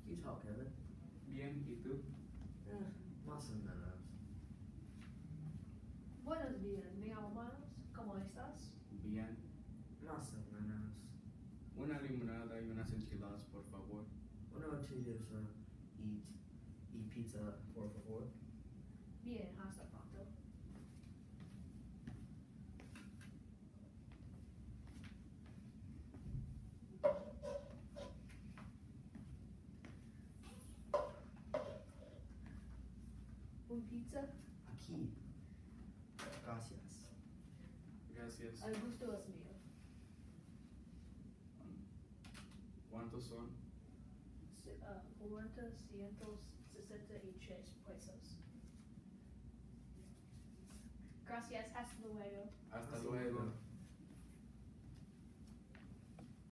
You talk, Kevin. Bien, ¿y tú? Más o menos. Buenos días, mi hermanos. ¿Cómo estás? Bien. Más o menos. Una limonada y unas enchiladas, por favor. Una ortiguesa y pizza, por favor. Bien, hasta pronto. Un pizza. Aquí. Gracias. Gracias. El gusto es mío. ¿Cuántos son? 463 pesos. Gracias, hasta luego. Hasta luego.